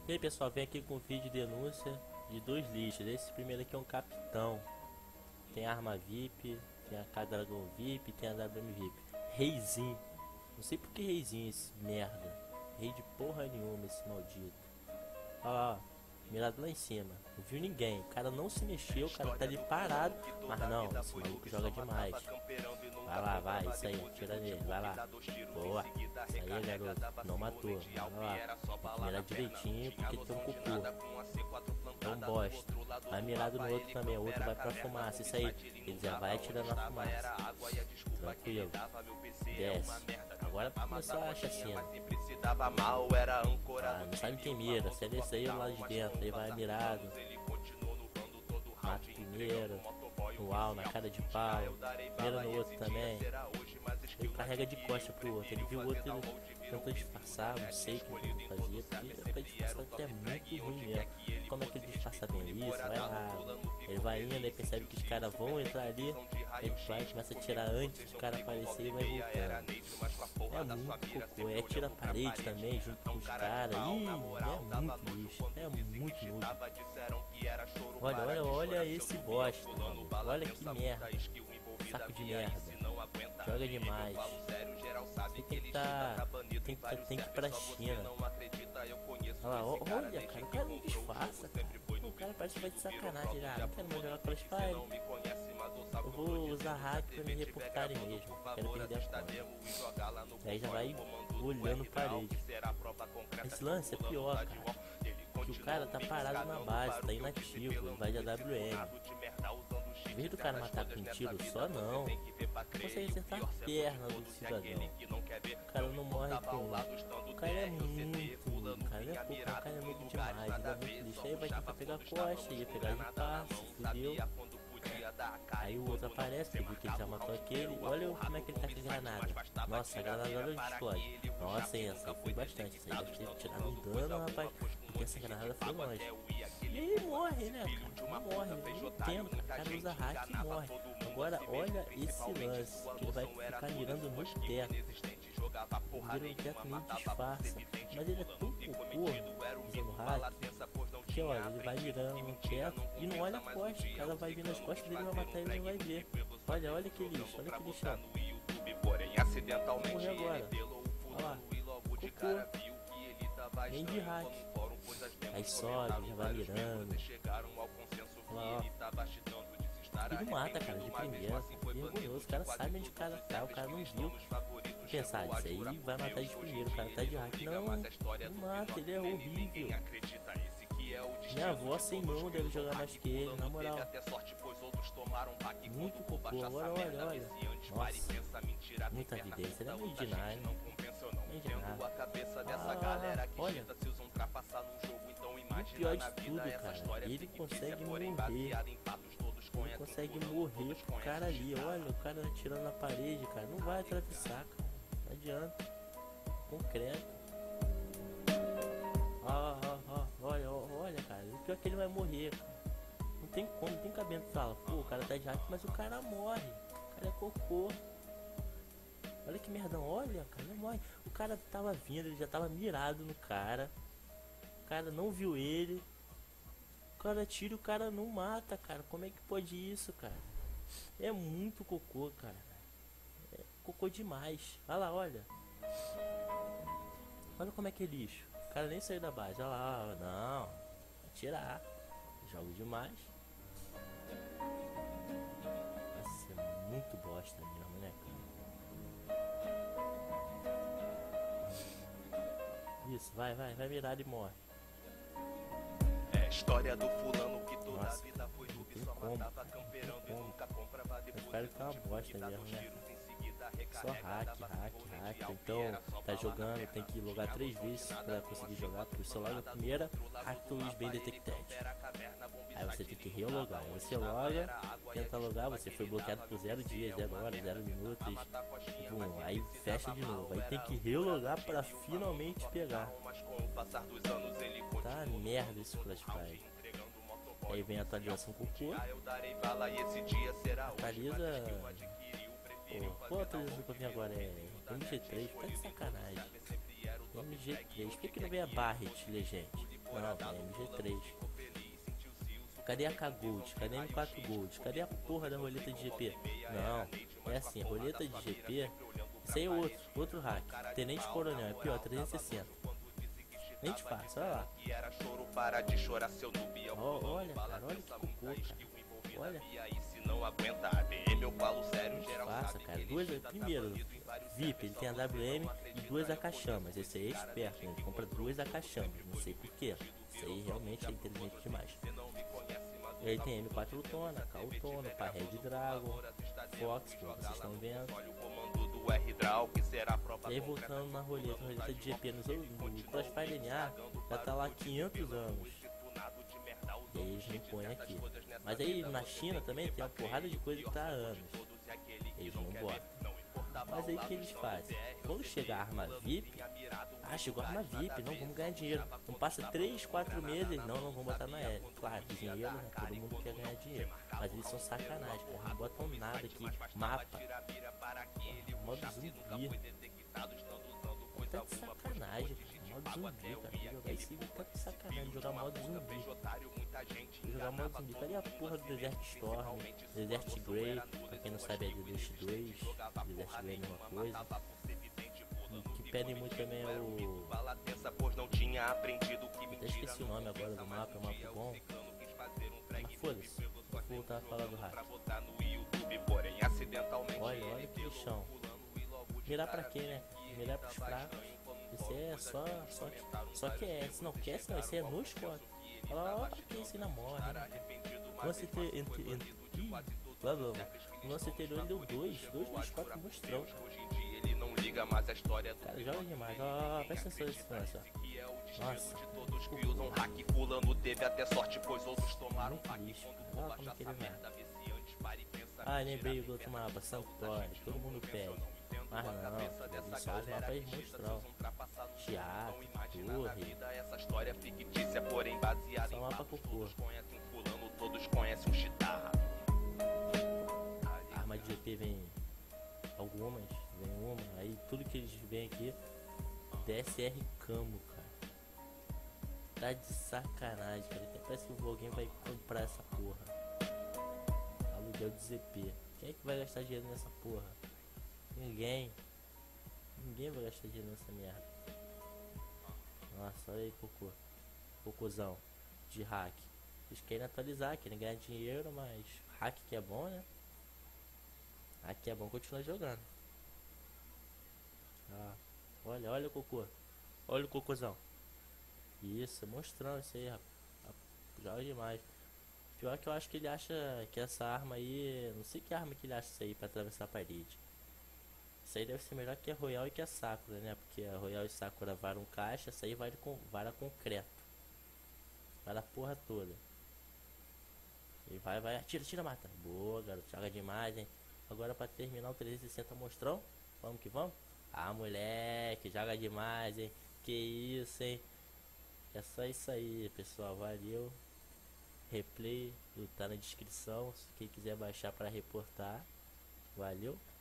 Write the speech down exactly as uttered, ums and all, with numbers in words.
E aí pessoal, vem aqui com um vídeo de denúncia de dois lixos. Esse primeiro aqui é um capitão. Tem arma V I P, tem a K Dragon V I P, tem a W M V I P. Reizinho. Não sei por que reizinho esse merda. Rei de porra nenhuma esse maldito. Olha lá, ó. Mirado lá em cima. Não viu ninguém. O cara não se mexeu, o cara tá ali parado. Mas não, esse maluco joga demais. Vai lá, vai, isso aí, atira nele, vai lá. Boa. Isso aí, garoto. Não matou. Vai lá. Tem que mirar direitinho porque tem um cocô. É um bosta. Vai mirado no outro também. O outro vai pra fumaça. Isso aí. Ele já vai atirando na fumaça. Tranquilo. Desce. Agora começou a chacina. Ah, não sabe quem mira. Se ele sair lá de dentro, ele vai mirado. Mata o primeiro. No al, na cara de pau. Mira no outro também. Ele carrega de costa pro outro. Ele viu o outro, ele tentou disfarçar. Não sei o que ele fazia. Porque pra disfarçar até é muito ruim mesmo. Como é que ele disfarça bem isso? Vai lá. Ele vai indo e percebe que os caras vão entrar ali. Ele vai, começa a tirar antes do cara aparecer e vai voltando. É muito cocô. É tira a parede também junto com os caras. Ih, é muito lixo. É muito lixo. Olha, olha, olha esse bosta, mano. Olha que merda. Saco de merda. Joga demais. Você tem que tá. Tem que, tá, tem que ir pra China. Olha lá, olha, cara. O cara não disfarça, cara. O cara parece que vai de sacanagem. Ah, não quero mais jogar Crossfire. Eu vou usar hack pra me reportarem mesmo. Quero perder a conta. Aí já vai olhando parede. Esse lance é pior, cara. Que o cara tá parado na base, tá inativo, ele vai de A W M. Em vez do cara matar com um tiro só, não. Não consegue acertar a perna do cidadão. O cara não morre com um. O cara é muito. O cara é pouco, o cara é muito demais. Ele é muito lixo. Aí vai tentar pegar a costa, ia pegar de passe, fudeu. Aí o outro aparece, porque viu que ele já matou aquele. Olha como é que ele tá com a granada. Nossa, a granada olha explode. Nossa, essa aí foi bastante. Essa aí deve ter tirado um dano, rapaz. Porque essa granada foi longe. E ele morre, né, cara? Não morre, eu não entendo, cara. O cara usa hack e morre. Agora, olha esse lance. Que ele vai ficar mirando no teto. Ele vira no teto nem disfarça. Mas ele é tão cocô usando hack. Que olha, ele vai mirando no teto e não olha a costa. O cara vai vir nas costas dele, vai matar ele e não vai ver. Olha, olha que lixo, olha que lixo. Morreu agora. Olha lá, cocô. Nem de hack. Aí sobe, já vai mirando. Olha lá, ó. Ele não mata, cara, de primeira. Vergonhoso, o cara sabe onde o cara tá, o cara não viu. Pensar isso aí, vai matar de primeiro, o cara tá de hack. Não, não mata, ele é horrível. Minha avó sem mão deve jogar mais que ele, na moral. Muito cocô, agora olha, olha. Nossa, muita evidência, ele é meio de nada. Meio de nada. Ah, olha. O pior de tudo, cara, ele consegue morrer. Ele consegue morrer com o cara ali, olha, o cara atirando na parede, cara. Não vai atravessar, cara. Não adianta. Concreto. Ah, ah, ah, olha, olha, cara, o pior é que ele vai morrer, cara. Não tem como, não tem cabimento falar, pô, o cara tá de hack, mas o cara morre. O cara é cocô. Olha que merdão, olha, cara, ele morre. O cara tava vindo, ele já tava mirado no cara. O cara não viu ele. O cara tira e o cara não mata, cara. Como é que pode isso, cara? É muito cocô, cara. É cocô demais. Olha lá, olha. Olha como é que é lixo. O cara nem saiu da base, olha lá, não, vai tirar, jogo demais. Nossa, é muito bosta mesmo, né, cara? Isso, vai, vai, vai mirar e morre. É história do fulano que toda Nossa, a vida foi noob, só matava camperando e nunca comprava de produto. Espero que tá uma bosta mesmo, né? Só hack, hack, hack. Então tá jogando, tem que logar três vezes pra conseguir jogar, porque você loga a primeira, hack tools bem detected. Aí você tem que relogar. Aí você loga, tenta logar, você foi bloqueado por zero dias, zero horas, zero minutos. Bum, aí fecha de novo. Aí tem que relogar pra finalmente pegar. Tá merda esse Crossfire. Aí vem a atualização cocô. Atualiza. Pô, qual atualização que eu vim agora? É vinte e três, tá de sacanagem. M G três. Por que, que não vem a Barret, legende? Não, tem M G três. Cadê a K Gold? Cadê a M quatro Gold? Cadê a porra da roleta de G P? Não, é assim, roleta de G P. Isso aí é outro, outro hack. Tenente Coronel, é pior, trezentos e sessenta. Nem te faço, olha lá. Oh, olha, cara, olha que cocô, cara. Olha. Não aguenta A D M, eu falo sério, geral. Faça, cara. Duas, primeiro, V I P, ele tem a W M e duas A K chamas. Esse aí é esperto, né? Ele compra duas A K chamas. Não sei porquê. Isso aí realmente é inteligente demais. E aí tem M quatro Utona, K Utona, Parred Dragon, Fox, como vocês estão vendo. E aí voltando na roleta, roleta de G P no, no Crossfire N A, já tá lá há quinhentos anos. E aí eles me põem aqui. Mas aí na China também tem uma porrada de coisa que tá há anos. Eles não botam. Mas aí o que eles fazem? Quando chega a arma V I P, ah, chegou a arma V I P, não, vamos ganhar dinheiro. Não passa três, quatro meses, não, não vamos botar na L. Claro, dinheiro, né? Todo mundo quer ganhar dinheiro. Mas eles são sacanagem, cara. Não botam nada aqui. Mapa. Modo zumbi. Tá de sacanagem, cara. Modo zumbi, cara. Jogar esse tá de sacanagem. Jogar modo zumbi. Jogar modo zumbi. Cadê a porra do Desert Storm? Desert Grey. Pra quem não sabe é Desert dois. Desert Grey é a mesma coisa. O que pedem muito também é o... Eu até esqueci o nome agora do mapa. É um mapa bom. Mas foda-se. Vou voltar a falar do hack. Olha, olha que lixão. Mirar pra quê, né? Mirar pros fracos. Esse é só, só, só que é, se não quer, senão esse é no Scott. Fala, ó, quem ensina morre, né? Lance entre, entre, entre, ih, blá blá blá. O lance anterior ele deu dois, dois no Scott monstrão, cara. Cara, joga demais, ó, ó, presta atenção nesse lance, ó. Nossa, muito lixo, olha como que ele vai. Ah, lembrei do outro mapa, Sanctuary, todo mundo pede. Mas não, eles são os mapas monstrão. Teatro, torre. Só mapa cocô. Arma de G P vem algumas, vem uma, aí tudo que eles vêm aqui D S R Camo, cara. Tá de sacanagem, cara. Até parece que alguém vai comprar essa porra. Aluguel de Z P. Quem é que vai gastar dinheiro nessa porra? Ninguém. Ninguém vai gastar dinheiro nessa merda. Nossa, olha aí, cocô. Cocôzão de hack. Eles querem atualizar, querem ganhar dinheiro, mas hack que é bom, né? Hack que é bom, continua jogando. Ah, olha, olha o cocô. Olha o cocôzão. Isso, mostrando isso aí, rapaz. Joga demais. Pior que eu acho que ele acha que essa arma aí... Não sei que arma que ele acha isso aí pra atravessar a parede. Isso aí deve ser melhor que a Royal e que a Sakura, né? Porque a Royal e Sakura varam caixa, essa aí vara, com, vara concreto. Vara a porra toda. E vai, vai, atira, tira, mata. Boa, garoto, joga demais, hein? Agora pra terminar o trezentos e sessenta monstrão, vamos que vamos? Ah, moleque, joga demais, hein? Que isso, hein? É só isso aí, pessoal, valeu. Replay tá na descrição, se quem quiser baixar pra reportar. Valeu.